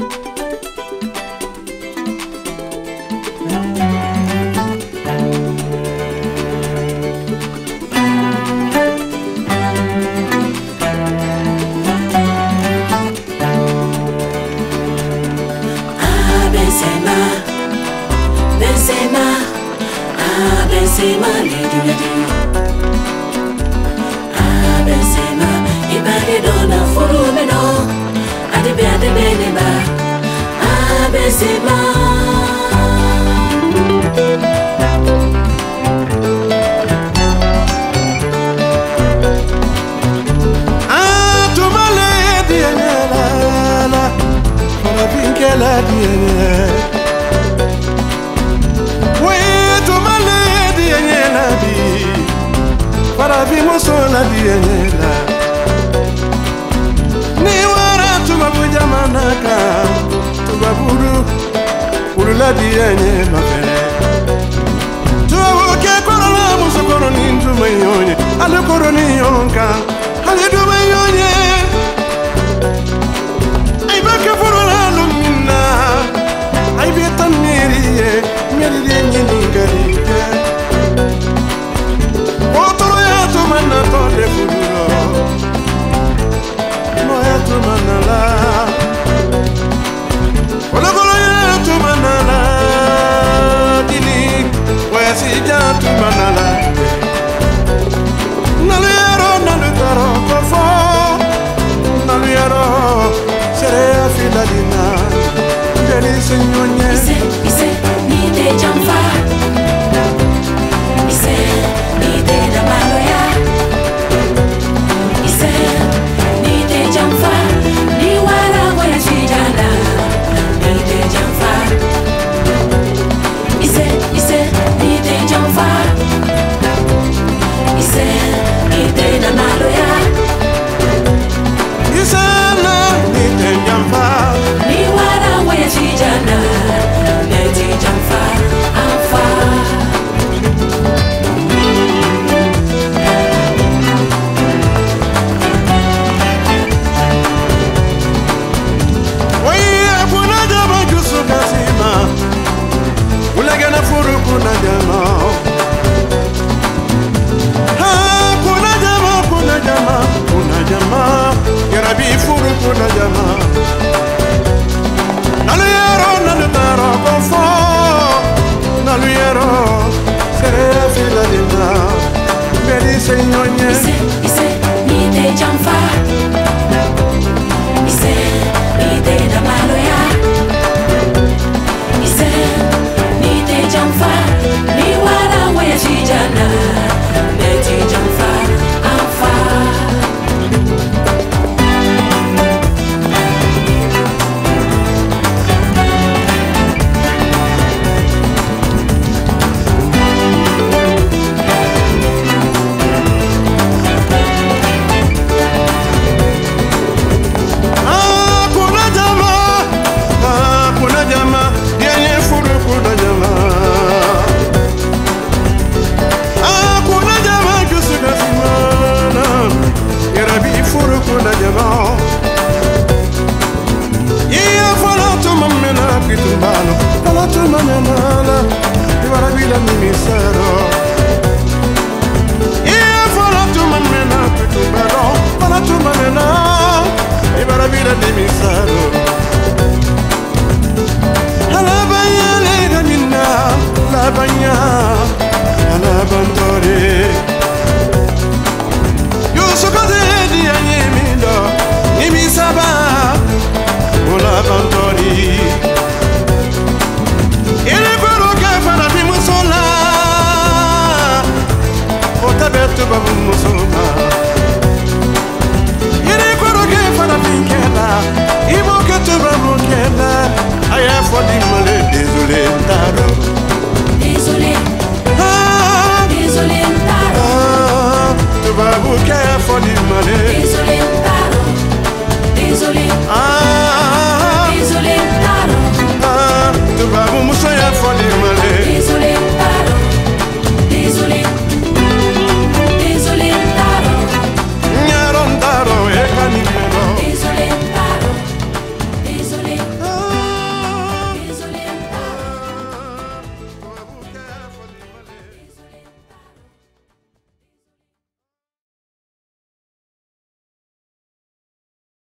Benzema, Benzema, ibade dona furu meno, adibe beneba. Benzema, tumale diena la, fora vinkela diena. Para vimoso na diela ni wara tubabuja manaka tubaburu urula diela mafere tubuke korona musukoro ni ndumayonye ale koroni yonka ale dumayonye ay baka furula lumina ay betan miriye miriye ngari mana tole fuduro no ya tu manala wala kolo ya tu manala dini wa si ja tu manala nalero nalutaro kofo nalero sere afila dina deni senyonye ise ni te jamfa ise ni te da maloya kuna jama naluyero nalutaro konfo naluyero sere fila dina beri senyonye ise ni te jamfa ise ni te da maloya ise ni te jamfa ni wala waya shijana ne te jamfa amfa. Fala tu manana, ibara bila mimisero. Fala tu manana, ibara bila mimisero.